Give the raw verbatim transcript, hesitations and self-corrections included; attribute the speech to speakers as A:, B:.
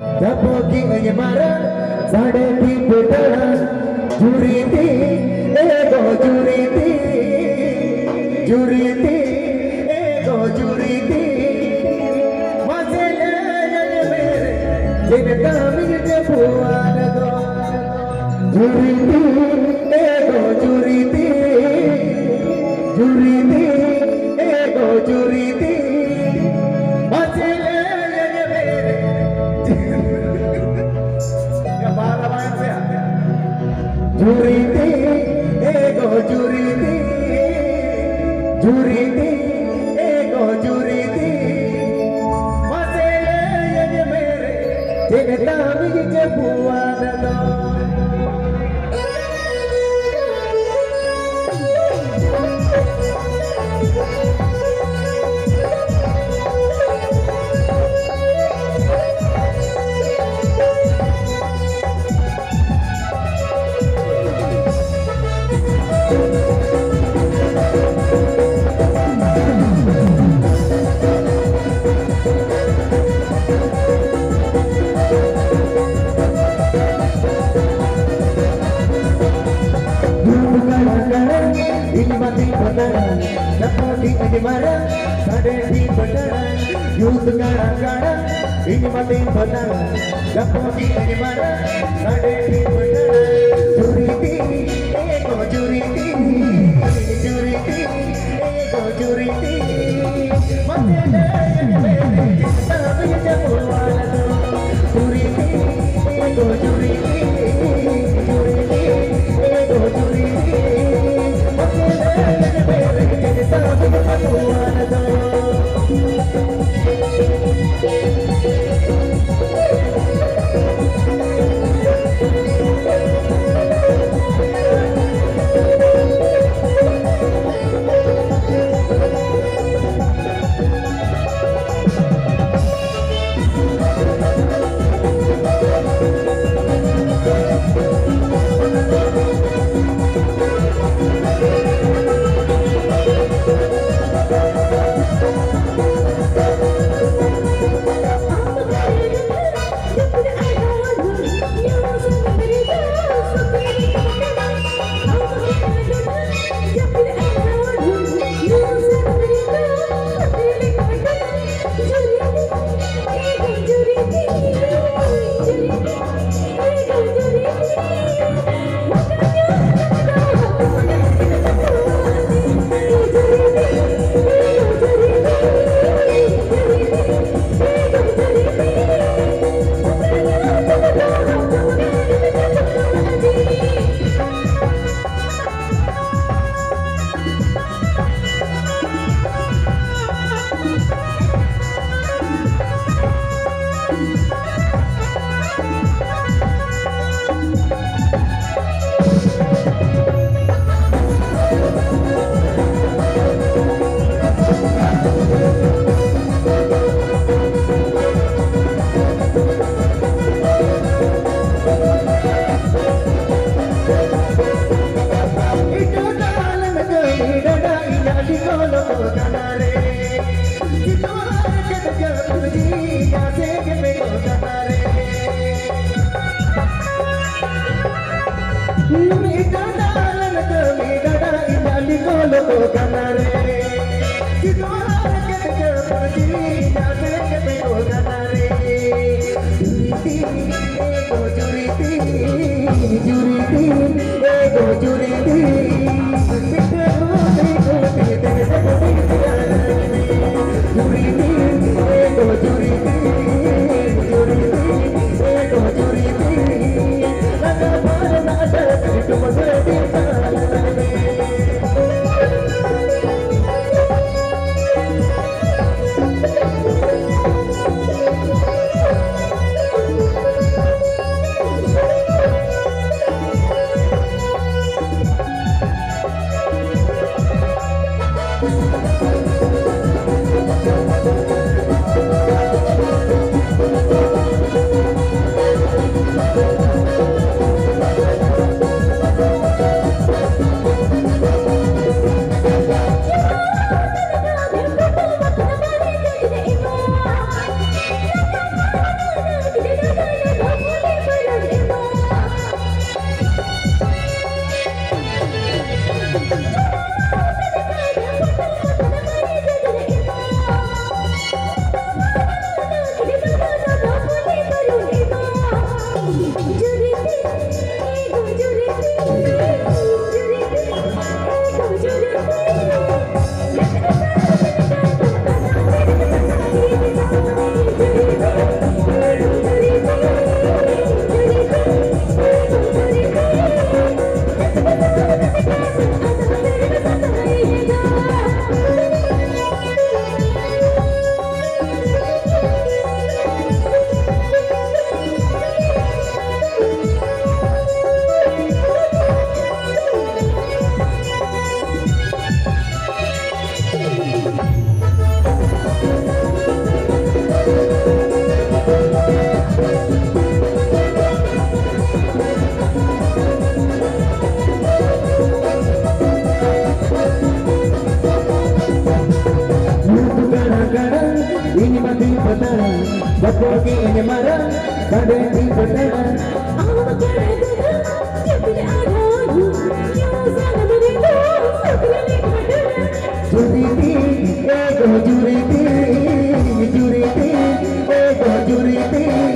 A: Japoki nyemara sade di bedaran juriti ego juriti juriti ego juriti masele mere jinta mirje puan do juriti ego juriti juriti ego juriti masele mere juriti ego juriti juriti ego juriti masele ye mere jinta mirje puan do ini mati beneran, dapat di mana, sade di beneran, youth gara-gara, ini mati beneran, dapat di mana, sade di beneran, juriti, ego juriti, juriti, ego juriti, mati yang beri, tapi jauh walau, juriti, ego juriti, juriti, ego juriti. mara bade di betana
B: aw kare dana jepile adhayu yo sana mere do sakle badana
A: juriti ego juriti juriti ego juriti